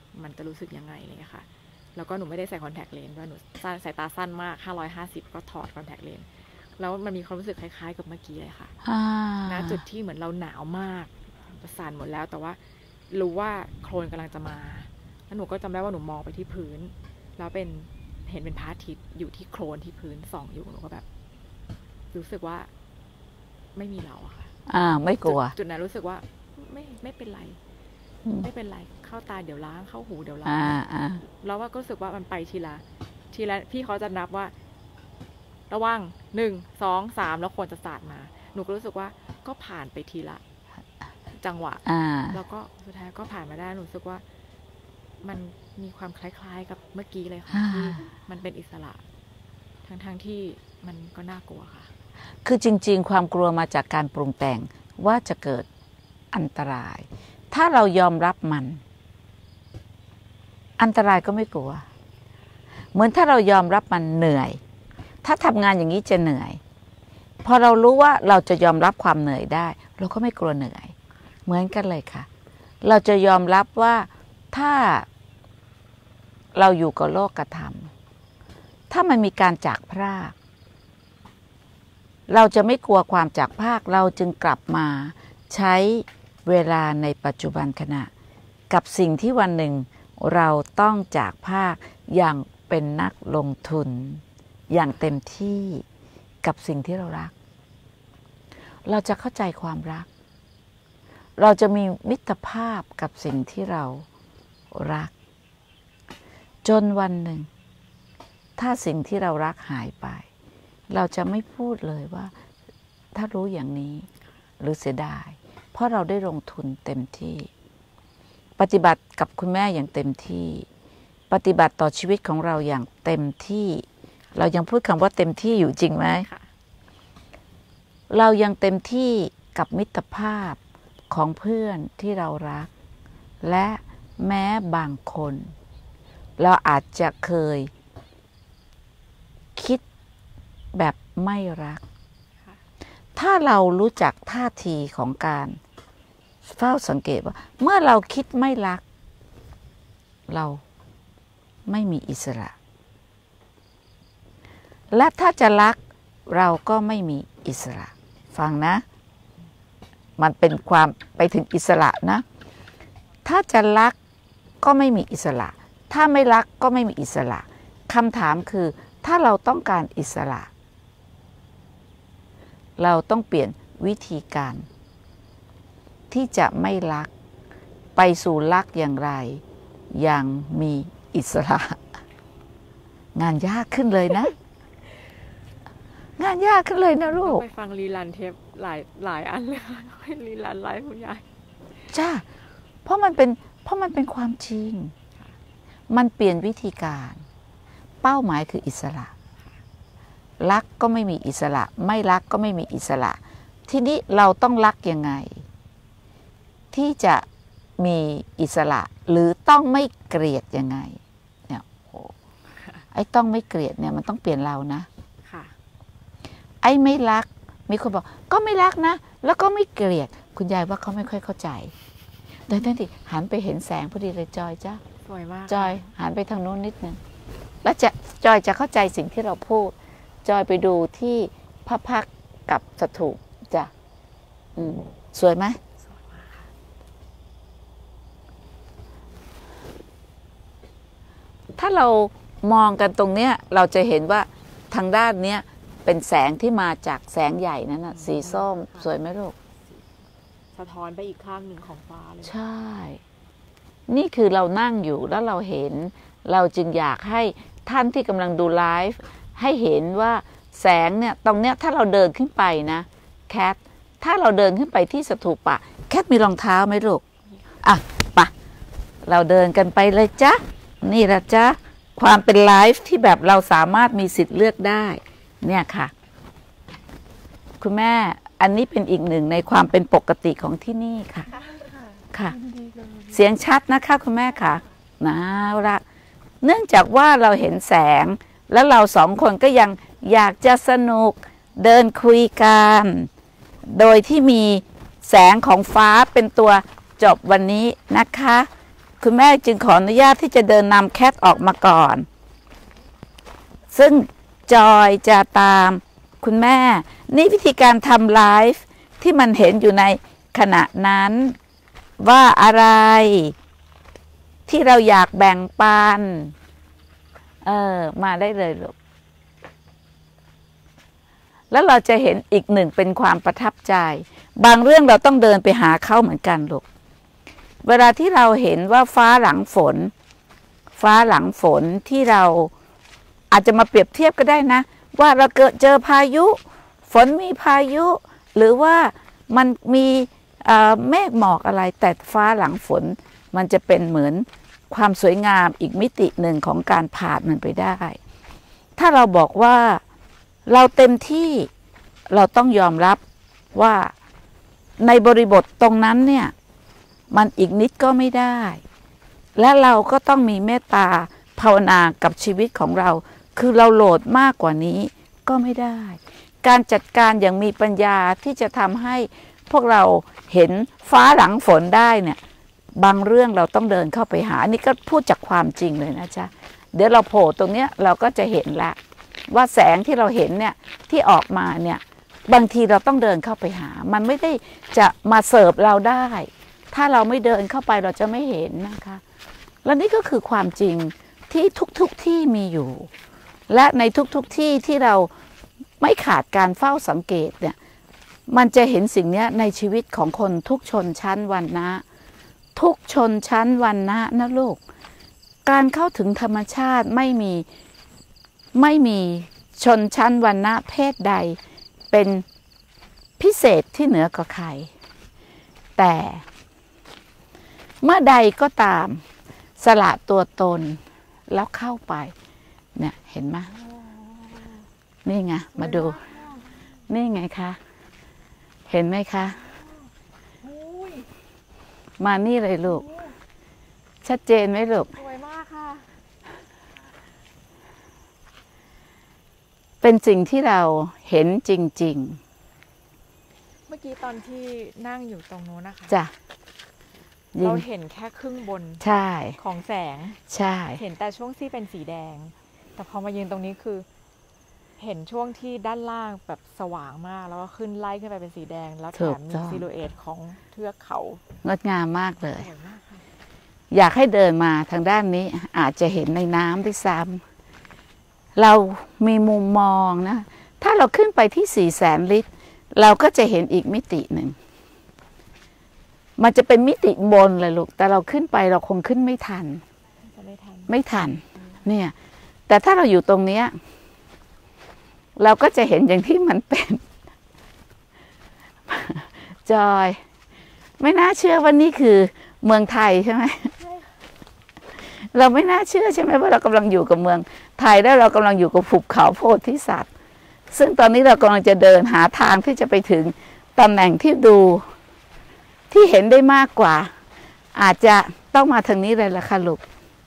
มันจะรู้สึกยังไงเลยค่ะแล้วก็หนูไม่ได้ใส่คอนแทคเลนส์ด้วยหนูสายตาสั้นมากห้าร้อยห้าสิบก็ถอดคอนแทคเลนส์แล้วมันมีความรู้สึกคล้ายๆกับเมื่อกี้เลยค่ะณจุดที่เหมือนเราหนาวมากประสานหมดแล้วแต่ว่ารู้ว่าโคลนกำลังจะมาแล้วหนูก็จำได้ว่าหนูมองไปที่พื้นแล้วเป็นเห็นเป็นพระอาทิตย์อยู่ที่โคลนที่พื้นส่องอยู่หนูก็แบบรู้สึกว่าไม่มีเราอะค่ะอ่าไม่กลัวจุดนั้นรู้สึกว่าไม่ไม่เป็นไรไม่เป็นไรเข้าตาเดี๋ยวล้างเข้าหูเดี๋ยวล้างแล้วว่าก็รู้สึกว่ามันไปทีละทีละพี่เขาจะนับว่าระวังหนึ่งสองสามแล้วคนจะสาดมาหนูก็รู้สึกว่าก็ผ่านไปทีละจังหวะแล้วก็สุดท้ายก็ผ่านมาได้หนูรู้สึกว่ามันมีความคล้ายๆกับเมื่อกี้เลยค่ะที่มันเป็นอิสระทั้งๆที่มันก็น่ากลัวค่ะคือจริงๆความกลัวมาจากการปรุงแต่งว่าจะเกิดอันตรายถ้าเรายอมรับมันอันตรายก็ไม่กลัวเหมือนถ้าเรายอมรับมันเหนื่อยถ้าทำงานอย่างนี้จะเหนื่อยพอเรารู้ว่าเราจะยอมรับความเหนื่อยได้เราก็ไม่กลัวเหนื่อยเหมือนกันเลยค่ะเราจะยอมรับว่าถ้าเราอยู่กับโลกธรรมถ้ามันมีการจากพรากเราจะไม่กลัวความจากพรากเราจึงกลับมาใช้เวลาในปัจจุบันขณะกับสิ่งที่วันหนึ่งเราต้องจากพรากอย่างเป็นนักลงทุนอย่างเต็มที่กับสิ่งที่เรารักเราจะเข้าใจความรักเราจะมีมิตรภาพกับสิ่งที่เรารักจนวันหนึ่งถ้าสิ่งที่เรารักหายไปเราจะไม่พูดเลยว่าถ้ารู้อย่างนี้หรือเสียดายเพราะเราได้ลงทุนเต็มที่ปฏิบัติกับคุณแม่อย่างเต็มที่ปฏิบัติต่อชีวิตของเราอย่างเต็มที่เรายังพูดคำว่าเต็มที่อยู่จริงไหมเรายังเต็มที่กับมิตรภาพของเพื่อนที่เรารักและแม้บางคนเราอาจจะเคยคิดแบบไม่รักถ้าเรารู้จักท่าทีของการเฝ้าสังเกตว่าเมื่อเราคิดไม่รักเราไม่มีอิสระและถ้าจะรักเราก็ไม่มีอิสระฟังนะมันเป็นความไปถึงอิสระนะถ้าจะรักก็ไม่มีอิสระถ้าไม่รักก็ไม่มีอิสระคำถามคือถ้าเราต้องการอิสระเราต้องเปลี่ยนวิธีการที่จะไม่รักไปสู่รักอย่างไรอย่างมีอิสระงานยากขึ้นเลยนะงานยากขึ้นเลยนะลูกไปฟังรีลันเทปหลายหลายอันเลยค่ะรีลันไลฟ์คุณยายจ้าเพราะมันเป็นเพราะมันเป็นความจริงมันเปลี่ยนวิธีการเป้าหมายคืออิสระรักก็ไม่มีอิสระไม่รักก็ไม่มีอิสระทีนี้เราต้องรักยังไงที่จะมีอิสระหรือต้องไม่เกลียดยังไงเนี่ยโอ้ไอ้ต้องไม่เกลียดเนี่ยมันต้องเปลี่ยนเรานะไอ้ไม่รักมีคนบอกก็ไม่รักนะแล้วก็ไม่เกลียดคุณยายว่าเขาไม่ค่อยเข้าใจโดยทันทีหันไปเห็นแสงพอดีเลยจอยจ้าสวยมากจอยหันไปทางโน้นนิดนึงแล้วจะจอยจะเข้าใจสิ่งที่เราพูดจอยไปดูที่พระพักตร์กับสถูปจ้ะอืมสวยไหมสวยมากค่ะถ้าเรามองกันตรงเนี้ยเราจะเห็นว่าทางด้านเนี้ยเป็นแสงที่มาจากแสงใหญ่นั้นน่ะสีส้มสวยไหมลูกสะท้อนไปอีกข้างหนึ่งของฟ้าเลยใช่นี่คือเรานั่งอยู่แล้วเราเห็นเราจึงอยากให้ท่านที่กำลังดูไลฟ์ให้เห็นว่าแสงเนี่ยตรงเนี้ยถ้าเราเดินขึ้นไปนะแคทถ้าเราเดินขึ้นไปที่สถูปะแคทมีรองเท้าไหมลูกอ่ะปะเราเดินกันไปเลยจ้ะนี่ละจ้ะความเป็นไลฟ์ที่แบบเราสามารถมีสิทธิ์เลือกได้เนี่ยค่ะคุณแม่อันนี้เป็นอีกหนึ่งในความเป็นปกติของที่นี่ค่ะค่ะเสียงชัดนะคะคุณแม่ค่ะนะละเนื่องจากว่าเราเห็นแสงแล้วเราสองคนก็ยังอยากจะสนุกเดินคุยกันโดยที่มีแสงของฟ้าเป็นตัวจบวันนี้นะคะคุณแม่จึงขออนุญาตที่จะเดินนำแคทออกมาก่อน ซึ่งจอยจะตามคุณแม่นี่วิธีการทำไลฟ์ที่มันเห็นอยู่ในขณะนั้นว่าอะไรที่เราอยากแบ่งปันเออมาได้เลยลูกแล้วเราจะเห็นอีกหนึ่งเป็นความประทับใจบางเรื่องเราต้องเดินไปหาเขาเหมือนกันลูกเวลาที่เราเห็นว่าฟ้าหลังฝนฟ้าหลังฝนที่เราอาจจะมาเปรียบเทียบก็ได้นะว่าเราเกิดเจอพายุฝนมีพายุหรือว่ามันมีเมฆหมอกอะไรแต่ฟ้าหลังฝนมันจะเป็นเหมือนความสวยงามอีกมิติหนึ่งของการผ่านมันไปได้ถ้าเราบอกว่าเราเต็มที่เราต้องยอมรับว่าในบริบทตรงนั้นเนี่ยมันอีกนิดก็ไม่ได้และเราก็ต้องมีเมตตาภาวนากับชีวิตของเราคือเราโหลดมากกว่านี้ก็ไม่ได้การจัดการอย่างมีปัญญาที่จะทำให้พวกเราเห็นฟ้าหลังฝนได้เนี่ยบางเรื่องเราต้องเดินเข้าไปหาอันนี้ก็พูดจากความจริงเลยนะจ๊ะเดี๋ยวเราโผล่ตรงเนี้ยเราก็จะเห็นละว่าแสงที่เราเห็นเนี่ยที่ออกมาเนี่ยบางทีเราต้องเดินเข้าไปหามันไม่ได้จะมาเสิร์ฟเราได้ถ้าเราไม่เดินเข้าไปเราจะไม่เห็นนะคะและนี่ก็คือความจริงที่ทุกๆ ที่มีอยู่และในทุกๆ ที่ที่เราไม่ขาดการเฝ้าสังเกตเนี่ยมันจะเห็นสิ่งนี้ในชีวิตของคนทุกชนชั้นวรรณะทุกชนชั้นวรรณะนะลูกการเข้าถึงธรรมชาติไม่มีไม่มีชนชั้นวรรณะเพศใดเป็นพิเศษที่เหนือกว่าใครแต่เมื่อใดก็ตามสละตัวตนแล้วเข้าไปเนี่ยเห็นไหมนี่ไงมาดูนี่ไงคะเห็นไหมคะมานี่เลยลูกชัดเจนไหมลูกสวยมากค่ะเป็นสิ่งที่เราเห็นจริงๆเมื่อกี้ตอนที่นั่งอยู่ตรงโน้นนะคะจ้ะเราเห็นแค่ครึ่งบนใช่ของแสงใช่เห็นแต่ช่วงที่เป็นสีแดงแต่พอมายืนตรงนี้คือเห็นช่วงที่ด้านล่างแบบสว่างมากแล้วก็ขึ้นไล่ขึ้นไปเป็นสีแดงแล้วแถมมีซิลูเอตของเทือกเขางดงามมากเลยอยากให้เดินมาทางด้านนี้อาจจะเห็นในน้ำด้วยซ้ำเรามีมุมมองนะถ้าเราขึ้นไปที่สี่แสนลิตรเราก็จะเห็นอีกมิติหนึ่งมันจะเป็นมิติบนเลยลูกแต่เราขึ้นไปเราคงขึ้นไม่ทันไม่ทันไม่ทันเนี่ยแต่ถ้าเราอยู่ตรงเนี้ยเราก็จะเห็นอย่างที่มันเป็นจอยไม่น่าเชื่อว่านี่คือเมืองไทยใช่ไหมเราไม่น่าเชื่อใช่ไหมว่าเรากำลังอยู่กับเมืองไทยแล้วเรากำลังอยู่กับภูเขาโพธิสัตว์ซึ่งตอนนี้เรากำลังจะเดินหาทางที่จะไปถึงตำแหน่งที่ดูที่เห็นได้มากกว่าอาจจะต้องมาทางนี้เลยล่ะค่ะลูก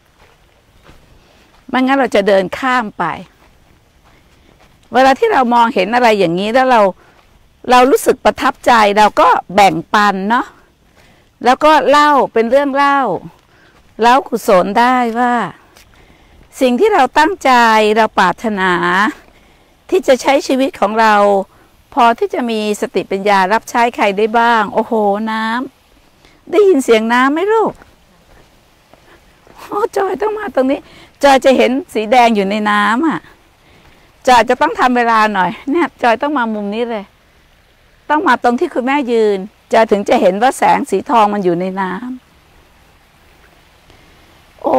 ไม่งั้นเราจะเดินข้ามไปเวลาที่เรามองเห็นอะไรอย่างนี้แล้วเราเรารู้สึกประทับใจเราก็แบ่งปันเนาะแล้วก็เล่าเป็นเรื่องเล่าเล่ากุศลได้ว่าสิ่งที่เราตั้งใจเราปรารถนาที่จะใช้ชีวิตของเราพอที่จะมีสติปัญญารับใช้ใครได้บ้างโอ้โหน้ำได้ยินเสียงน้ำไหมลูกโอ้จอยต้องมาตรงนี้จอยจะเห็นสีแดงอยู่ในน้ำอ่ะจอยจะต้องทำเวลาหน่อยเนี่ยจอยต้องมามุมนี้เลยต้องมาตรงที่คุณแม่ยืนจอยถึงจะเห็นว่าแสงสีทองมันอยู่ในน้ำโอ้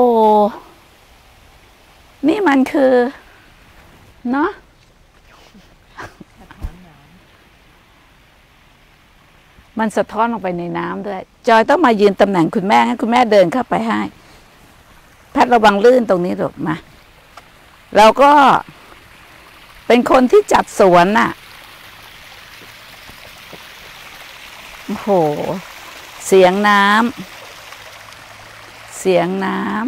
นี่มันคือเนาะมันสะท้อนลงไปในน้ำด้วยจอยต้องมายืนตำแหน่งคุณแม่ให้คุณแม่เดินเข้าไปให้แพทย์ระวังลื่นตรงนี้หรอกมาเราก็เป็นคนที่จัดสวนน่ะโอ้โหเสียงน้ำเสียงน้ำ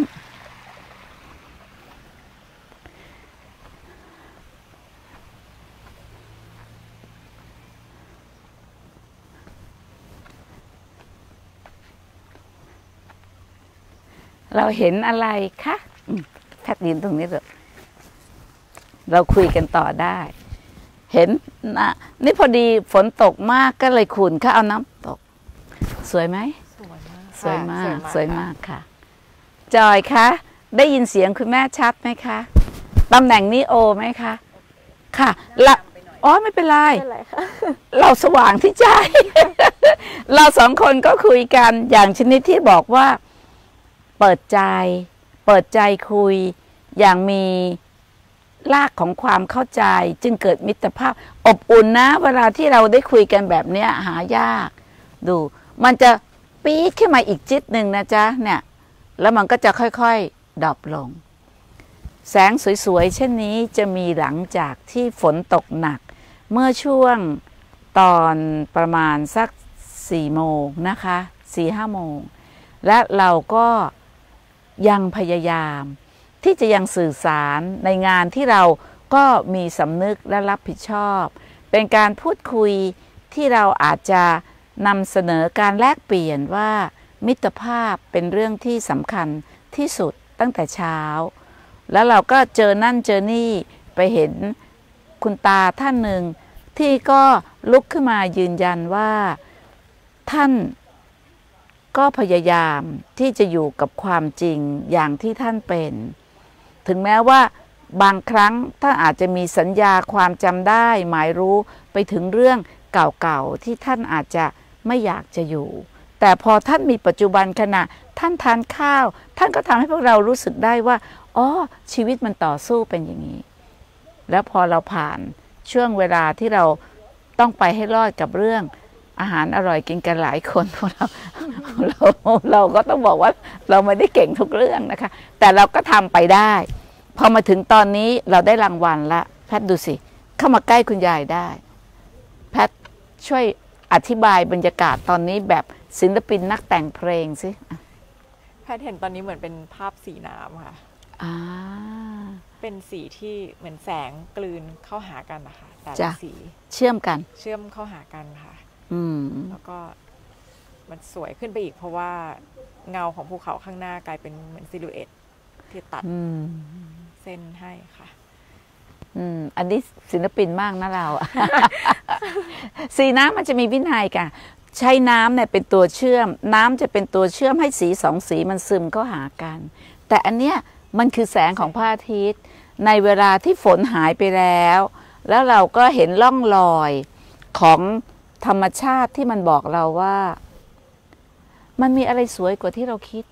เราเห็นอะไรคะแพทย์ยืนตรงนี้เถอะเราคุยกันต่อได้เห็นนะนี่พอดีฝนตกมากก็เลยขุ่นเขาเอาน้ำตกสวยไหมสวยมากสวยมากค่ะจอยคะได้ยินเสียงคุณแม่ชัดไหมคะตำแหน่งนี้โอไหมคะค่ะละอ๋อไม่เป็นไรเราสว่างที่ใจ เราสองคนก็คุยกันอย่างชนิดที่บอกว่าเปิดใจเปิดใจคุยอย่างมีรากของความเข้าใจจึงเกิดมิตรภาพอบอุ่นนะเวลาที่เราได้คุยกันแบบนี้หายากดูมันจะปี๊ดขึ้นมาอีกจิตหนึ่งนะจ๊ะเนี่ยแล้วมันก็จะค่อยๆดับลงแสงสวยๆเช่นนี้จะมีหลังจากที่ฝนตกหนักเมื่อช่วงตอนประมาณสักสี่โมงนะคะสี่ห้าโมงและเราก็ยังพยายามที่จะยังสื่อสารในงานที่เราก็มีสำนึกและรับผิดชอบเป็นการพูดคุยที่เราอาจจะนำเสนอการแลกเปลี่ยนว่ามิตรภาพเป็นเรื่องที่สำคัญที่สุดตั้งแต่เช้าแล้วเราก็เจอนั่นเจอนี่ไปเห็นคุณตาท่านหนึ่งที่ก็ลุกขึ้นมายืนยันว่าท่านก็พยายามที่จะอยู่กับความจริงอย่างที่ท่านเป็นถึงแม้ว่าบางครั้งท่านอาจจะมีสัญญาความจำได้หมายรู้ไปถึงเรื่องเก่าๆที่ท่านอาจจะไม่อยากจะอยู่แต่พอท่านมีปัจจุบันขณะท่านทานข้าวท่านก็ทำให้พวกเรารู้สึกได้ว่าอ๋อชีวิตมันต่อสู้เป็นอย่างนี้แล้วพอเราผ่านช่วงเวลาที่เราต้องไปให้รอดกับเรื่องอาหารอร่อยกินกันหลายคนพวกเราเราเราก็ต้องบอกว่าเราไม่ได้เก่งทุกเรื่องนะคะแต่เราก็ทำไปได้พอมาถึงตอนนี้เราได้รางวัลละแพทย์ดูสิเข้ามาใกล้คุณยายได้แพทย์ช่วยอธิบายบรรยากาศตอนนี้แบบศิลปินนักแต่งเพลงสิแพทย์เห็นตอนนี้เหมือนเป็นภาพสีน้ำค่ะอ่าเป็นสีที่เหมือนแสงกลืนเข้าหากันนะคะแต่สีเชื่อมกันเชื่อมเข้าหากันค่ะอืมแล้วก็มันสวยขึ้นไปอีกเพราะว่าเงาของภูเขาข้างหน้ากลายเป็นเหมือนซิลูเอตที่ตัดเส้นให้ค่ะอืมอันนี้ศิลปินมากนะเรา สีน้ำมันจะมีวินัยกันใช้น้ำเนี่ยเป็นตัวเชื่อมน้ำจะเป็นตัวเชื่อมให้สีสองสีมันซึมเข้าหากันแต่อันเนี้ยมันคือแสงของพระอาทิตย์ในเวลาที่ฝนหายไปแล้วแล้วเราก็เห็นร่องรอยของธรรมชาติที่มันบอกเราว่ามันมีอะไรสวยกว่าที่เราคิด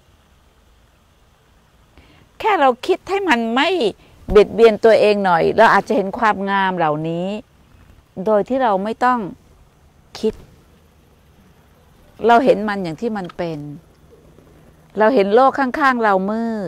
แค่เราคิดให้มันไม่เบียดเบียนตัวเองหน่อยเราอาจจะเห็นความงามเหล่านี้โดยที่เราไม่ต้องคิดเราเห็นมันอย่างที่มันเป็นเราเห็นโลกข้างๆเรามืด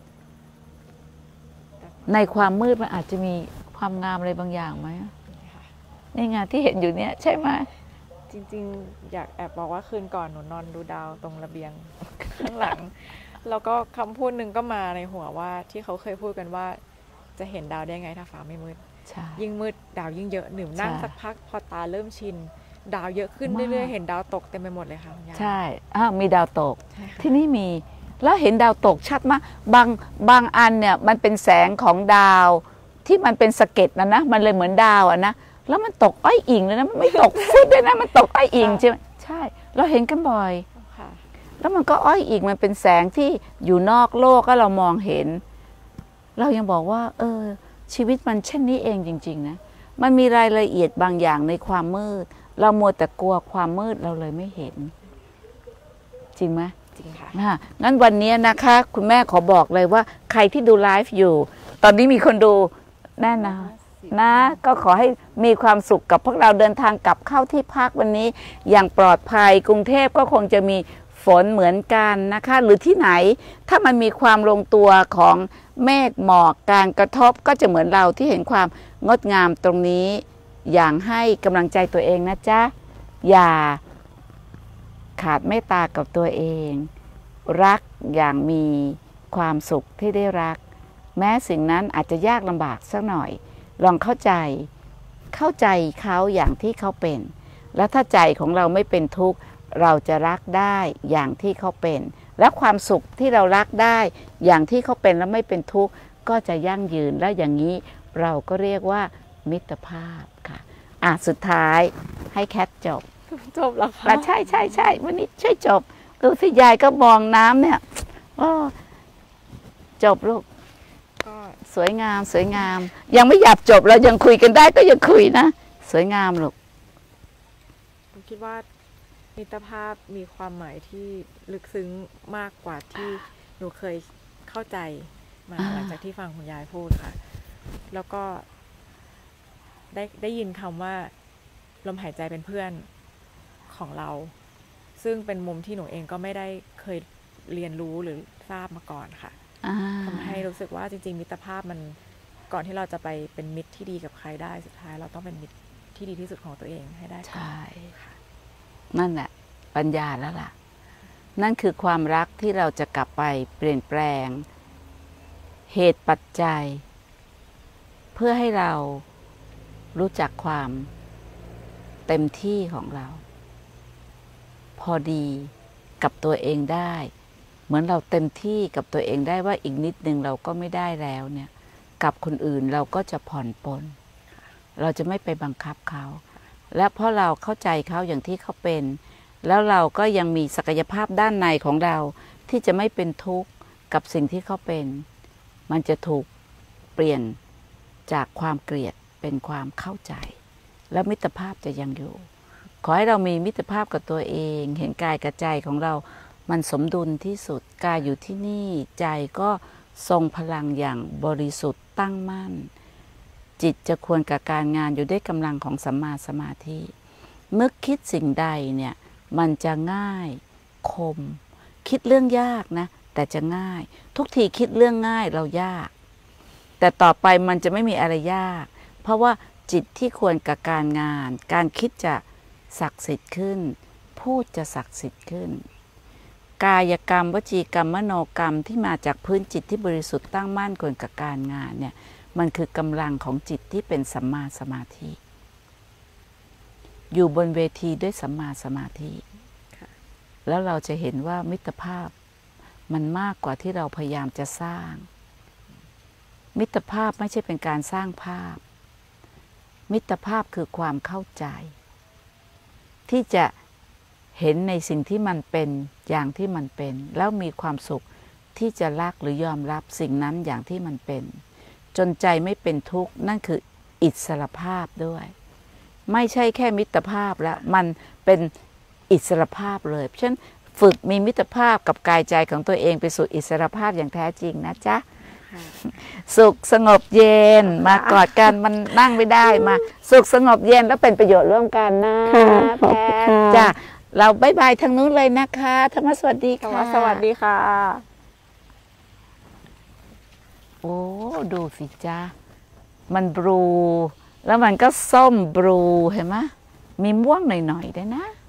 ในความมืดมันอาจจะมีความงามอะไรบางอย่างไหมนี่ไงที่เห็นอยู่เนี่ยใช่ไหมจริงๆอยากแอบบอกว่าคืนก่อนหนูนอนดูดาวตรงระเบียงข้างหลังแล้วก็คำพูดหนึ่งก็มาในหัวว่าที่เขาเคยพูดกันว่าจะเห็นดาวได้ไงถ้าฟ้าไม่มืดยิ่งมืดดาวยิ่งเยอะหนึ่งนั่งสักพักพอตาเริ่มชินดาวเยอะขึ้นเรื่อยๆเห็นดาวตกเต็มไปหมดเลยค่ะใช่อ้าวมีดาวตกที่นี่มีแล้วเห็นดาวตกชัดมากบางบางอันเนี่ยมันเป็นแสงของดาวที่มันเป็นสะเก็ดนะนะมันเลยเหมือนดาวอะนะแล้วมันตกอ้อยอิงเลยนะมันไม่ตกฟุตเลยนะมันตกอ้อยอิงใช่ไหมใช่เราเห็นกันบ่อยแล้วมันก็อ้อยอิงมันเป็นแสงที่อยู่นอกโลกก็เรามองเห็นเรายังบอกว่าเออชีวิตมันเช่นนี้เองจริงๆนะมันมีรายละเอียดบางอย่างในความมืดเรามัวแต่กลัวความมืดเราเลยไม่เห็นจริงไหมจริงค่ะงั้นวันนี้นะคะคุณแม่ขอบอกเลยว่าใครที่ดูไลฟ์อยู่ตอนนี้มีคนดูแน่นอนนะก็ขอให้มีความสุขกับพวกเราเดินทางกลับเข้าที่พักวันนี้อย่างปลอดภัยกรุงเทพก็คงจะมีฝนเหมือนกันนะคะหรือที่ไหนถ้ามันมีความลงตัวของเมฆหมอกการกระทบก็จะเหมือนเราที่เห็นความงดงามตรงนี้อย่างให้กำลังใจตัวเองนะจ๊ะอย่าขาดเมตตากับตัวเองรักอย่างมีความสุขที่ได้รักแม้สิ่งนั้นอาจจะยากลำบากสักหน่อยลองเข้าใจเข้าใจเขาอย่างที่เขาเป็นแล้วถ้าใจของเราไม่เป็นทุกข์เราจะรักได้อย่างที่เขาเป็นและความสุขที่เรารักได้อย่างที่เขาเป็นแล้วไม่เป็นทุกข์ก็จะยั่งยืนและอย่างนี้เราก็เรียกว่ามิตรภาพค่ะอ่ะสุดท้ายให้แคทจบจบแล้วค่ะใช่ใช่ใช่วันนี้ช่วยจบดูสิยายก็มองน้ำเนี่ยโอ้จบลูกก็สวยงามสวยงามยังไม่อยากจบเรายังคุยกันได้ก็ยังคุยนะสวยงามลูกผมคิดว่ามิตรภาพมีความหมายที่ลึกซึ้งมากกว่าที่หนูเคยเข้าใจมาหลังจากที่ฟังคุณยายพูดค่ะแล้วก็ได้ได้ยินคำว่าลมหายใจเป็นเพื่อนของเราซึ่งเป็นมุมที่หนูเองก็ไม่ได้เคยเรียนรู้หรือทราบมาก่อนค่ะทำให้รู้สึกว่าจริงๆมิตรภาพมันก่อนที่เราจะไปเป็นมิตรที่ดีกับใครได้สุดท้ายเราต้องเป็นมิตรที่ดีที่สุดของตัวเองให้ได้ใช่นั่นแหละปัญญาแล้วล่ะนั่นคือความรักที่เราจะกลับไปเปลี่ยนแปลงเหตุปัจจัยเพื่อให้เรารู้จักความเต็มที่ของเราพอดีกับตัวเองได้เหมือนเราเต็มที่กับตัวเองได้ว่าอีกนิดนึงเราก็ไม่ได้แล้วเนี่ยกับคนอื่นเราก็จะผ่อนปลนเราจะไม่ไปบังคับเขาและเพราะเราเข้าใจเขาอย่างที่เขาเป็นแล้วเราก็ยังมีศักยภาพด้านในของเราที่จะไม่เป็นทุกข์กับสิ่งที่เขาเป็นมันจะถูกเปลี่ยนจากความเกลียดเป็นความเข้าใจและมิตรภาพจะยังอยู่ขอให้เรามีมิตรภาพกับตัวเองเห็นกายกับใจของเรามันสมดุลที่สุดกายอยู่ที่นี่ใจก็ทรงพลังอย่างบริสุทธิ์ตั้งมั่นจิตจะควรกับการงานอยู่ด้วยกำลังของสัมมาสมาธิเมื่อคิดสิ่งใดเนี่ยมันจะง่ายคมคิดเรื่องยากนะแต่จะง่ายทุกทีคิดเรื่องง่ายเรายากแต่ต่อไปมันจะไม่มีอะไรยากเพราะว่าจิตที่ควรกับการงานการคิดจะศักดิ์สิทธิ์ขึ้นพูดจะศักดิ์สิทธิ์ขึ้นกายกรรมวจีกรรมมโนกรรมที่มาจากพื้นจิตที่บริสุทธิ์ตั้งมั่นควรกับการงานเนี่ยมันคือกำลังของจิตที่เป็นสัมมาสมาธิอยู่บนเวทีด้วยสัมมาสมาธิแล้วเราจะเห็นว่ามิตรภาพมันมากกว่าที่เราพยายามจะสร้างมิตรภาพไม่ใช่เป็นการสร้างภาพมิตรภาพคือความเข้าใจที่จะเห็นในสิ่งที่มันเป็นอย่างที่มันเป็นแล้วมีความสุขที่จะรักหรือยอมรับสิ่งนั้นอย่างที่มันเป็นจนใจไม่เป็นทุกข์นั่นคืออิสรภาพด้วยไม่ใช่แค่มิตรภาพแล้วมันเป็นอิสรภาพเลยเพราะฉะนั้นฝึกมีมิตรภาพกับกายใจของตัวเองไปสู่อิสรภาพอย่างแท้จริงนะจ๊ะสุขสงบเย็นมากอดกันมันนั่งไม่ได้มาสุขสงบเย็นแล้วเป็นประโยชน์ร่วมกันนะแพทจ้ะเราบายบายทางนู้นเลยนะคะธรรมสวัสดีค่ะสวัสดีค่ะโอ้ดูสิจ้ามันบลูแล้วมันก็ส้มบลูเห็นไหมมีม่วงหน่อยๆด้วยนะ